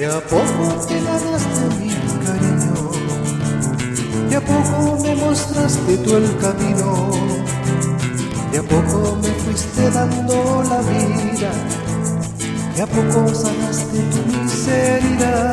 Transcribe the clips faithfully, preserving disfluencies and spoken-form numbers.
a poco te ganaste mi cariño, de a poco me mostraste tú el camino, de a poco me fuiste dando la vida, de a poco sanaste tu miseria,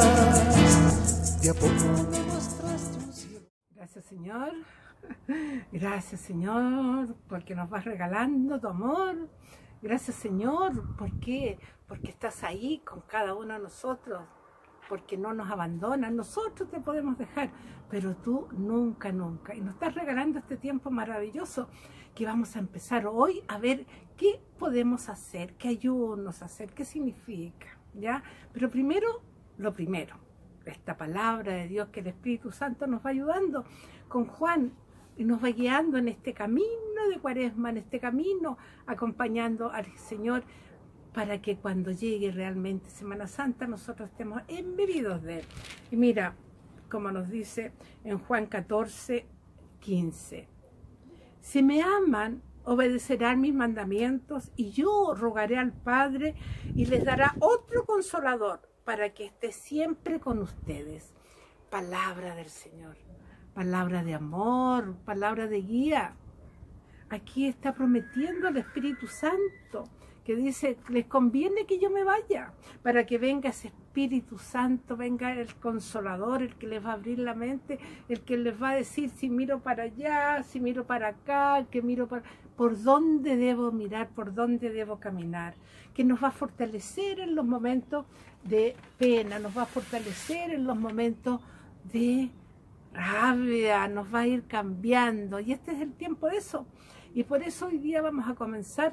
de a poco me mostraste un cielo. Gracias, Señor. Gracias, Señor, porque nos vas regalando tu amor. Gracias, Señor, ¿por qué? Porque estás ahí con cada uno de nosotros, porque no nos abandonas. Nosotros te podemos dejar, pero tú nunca, nunca. Y nos estás regalando este tiempo maravilloso que vamos a empezar hoy a ver qué podemos hacer, qué ayúdanos a hacer, qué significa, ¿ya? Pero primero, lo primero, esta palabra de Dios que el Espíritu Santo nos va ayudando con Juan, y nos va guiando en este camino de Cuaresma, en este camino, acompañando al Señor, para que cuando llegue realmente Semana Santa, nosotros estemos embebidos de Él. Y mira, como nos dice en Juan catorce, quince, si me aman, obedecerán mis mandamientos, y yo rogaré al Padre, y les dará otro Consolador, para que esté siempre con ustedes. Palabra del Señor. Palabra de amor, palabra de guía. Aquí está prometiendo el Espíritu Santo, que dice, les conviene que yo me vaya, para que venga ese Espíritu Santo, venga el Consolador, el que les va a abrir la mente, el que les va a decir si miro para allá, si miro para acá, que miro para... por dónde debo mirar, por dónde debo caminar, que nos va a fortalecer en los momentos de pena, nos va a fortalecer en los momentos de rabia, nos va a ir cambiando, y este es el tiempo de eso. Y por eso hoy día vamos a comenzar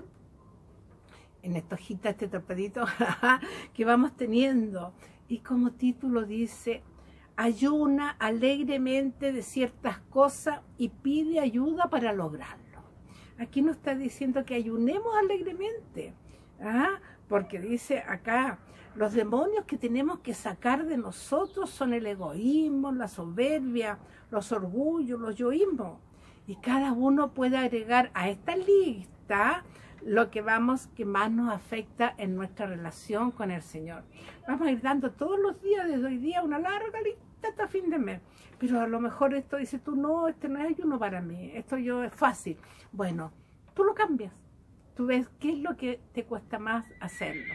en esta hojita, este torpedito que vamos teniendo, y como título dice, ayuna alegremente de ciertas cosas y pide ayuda para lograrlo. Aquí nos está diciendo que ayunemos alegremente, ¿ah? Porque dice acá, los demonios que tenemos que sacar de nosotros son el egoísmo, la soberbia, los orgullos, los yoísmos. Y cada uno puede agregar a esta lista lo que vamos, que más nos afecta en nuestra relación con el Señor. Vamos a ir dando todos los días, desde hoy día, una larga lista hasta fin de mes. Pero a lo mejor esto dices tú, no, este no es ayuno para mí, esto yo es fácil. Bueno, tú lo cambias. Tú ves qué es lo que te cuesta más hacerlo.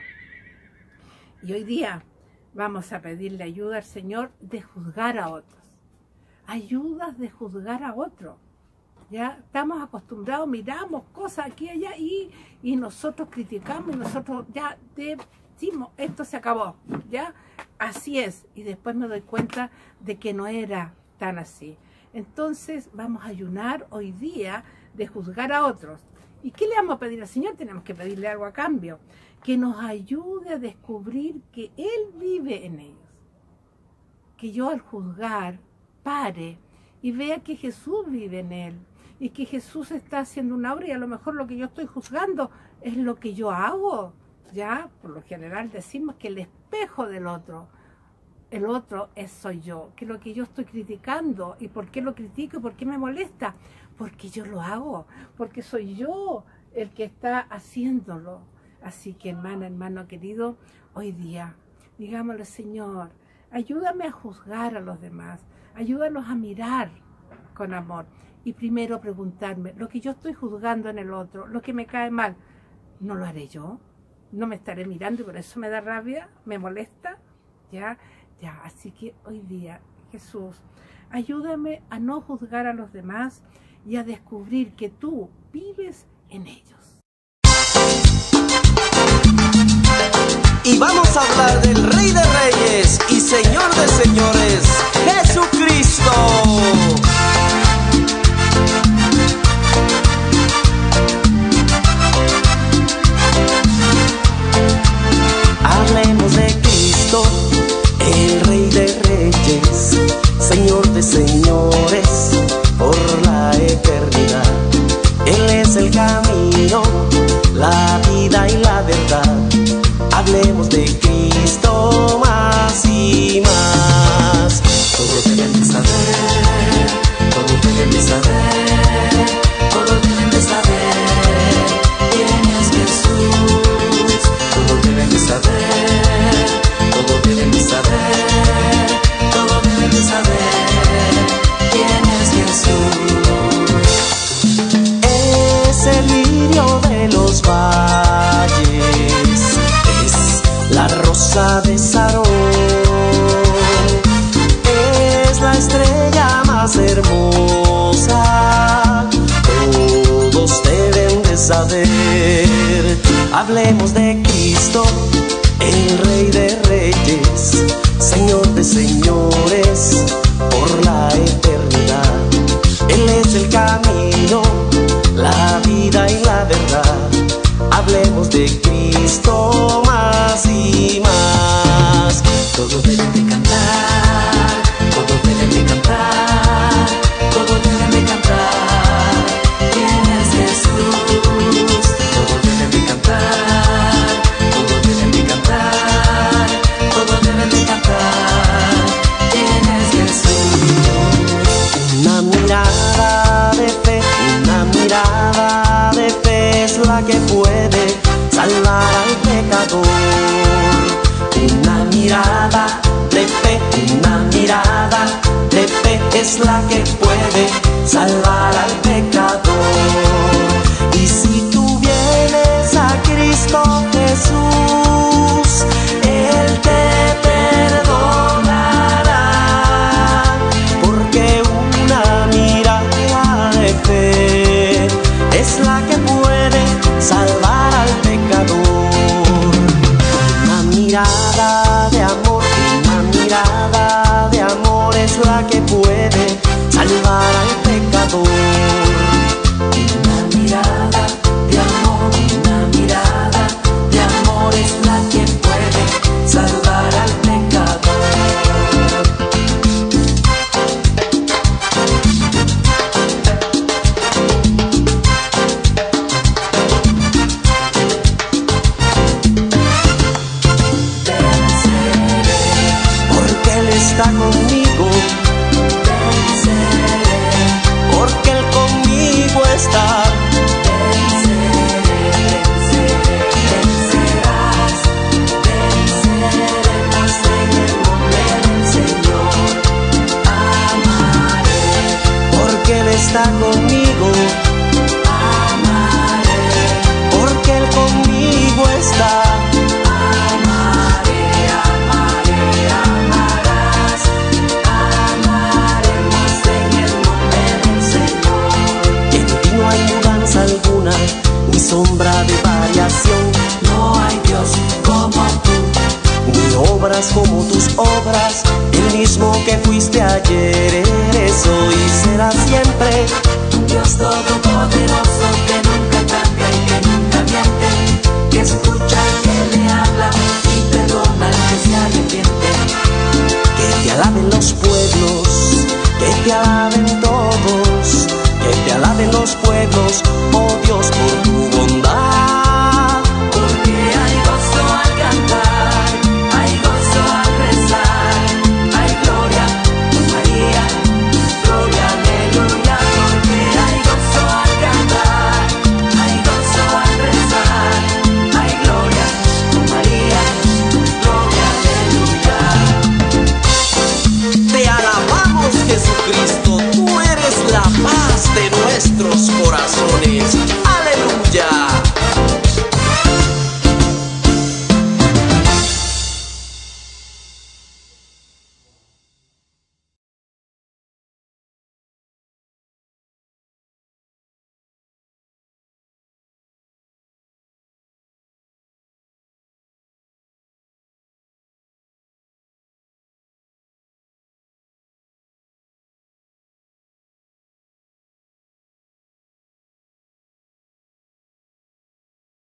Y hoy día vamos a pedirle ayuda al Señor de juzgar a otros. Ayudas de juzgar a otros. Ya estamos acostumbrados, miramos cosas aquí y allá y, y nosotros criticamos y nosotros ya decimos, esto se acabó, ya, así es. Y después me doy cuenta de que no era tan así. Entonces vamos a ayunar hoy día de juzgar a otros. ¿Y qué le vamos a pedir al Señor? Tenemos que pedirle algo a cambio. Que nos ayude a descubrir que Él vive en ellos. Que yo al juzgar pare y vea que Jesús vive en Él. Y que Jesús está haciendo una obra y a lo mejor lo que yo estoy juzgando es lo que yo hago. Ya, por lo general decimos que el espejo del otro, el otro es soy yo. Que lo que yo estoy criticando, ¿y por qué lo critico y por qué me molesta? Porque yo lo hago, porque soy yo el que está haciéndolo. Así que, hermana, hermano querido, hoy día, digámosle, Señor, ayúdame a juzgar a los demás, ayúdanos a mirar con amor. Y primero preguntarme, lo que yo estoy juzgando en el otro, lo que me cae mal, ¿no lo haré yo? ¿No me estaré mirando y por eso me da rabia, me molesta? Ya, ya, así que hoy día, Jesús, ayúdame a no juzgar a los demás y a descubrir que tú vives en ellos. Y vamos a hablar del Rey de Reyes y Señor de Señores, Jesucristo. Hablemos de Cristo, el Rey de Reyes, Señor de Señores, por la eternidad. Él es el camino, la vida y la verdad. Hablemos de Cristo. placer. Hablemos de Cristo, el Rey de Reyes, Señor de señores, por la eternidad. Él es el camino, la vida y la verdad. Hablemos de Cristo más y más. Todos deben de cantar, todos deben de cantar, todos deben de cantar. ¿Quién es Jesús? Todos deben de cantar, todos deben de cantar, todos deben de cantar. ¿Quién es Jesús? Una mirada de fe, una mirada de fe es la que puede salvar al pecador. Una mirada de fe, una mirada de fe es la que puede salvar al pecador. Y si tú vienes a Cristo Jesús, Él te perdonará, porque una mirada de fe es la que puede salvar al pecador. Una mirada de amor, una mirada de amor es la que puede salvar al pecador. Una mirada de amor, una mirada de amor es la que puede salvar al pecador. Porque Él está conmigo, porque Él conmigo está. Vencerás, venceremos en el nombre del Señor. Amaré, porque Él está conmigo. Amaré, porque Él conmigo está. Amaré, amaré, amarás. Amaremos en el nombre del Señor. En ti no hay mudanza alguna, ni sombra de variación. No hay Dios como tú, ni obras como tus obras. El mismo que fuiste ayer, eres hoy y serás siempre. Dios todopoderoso.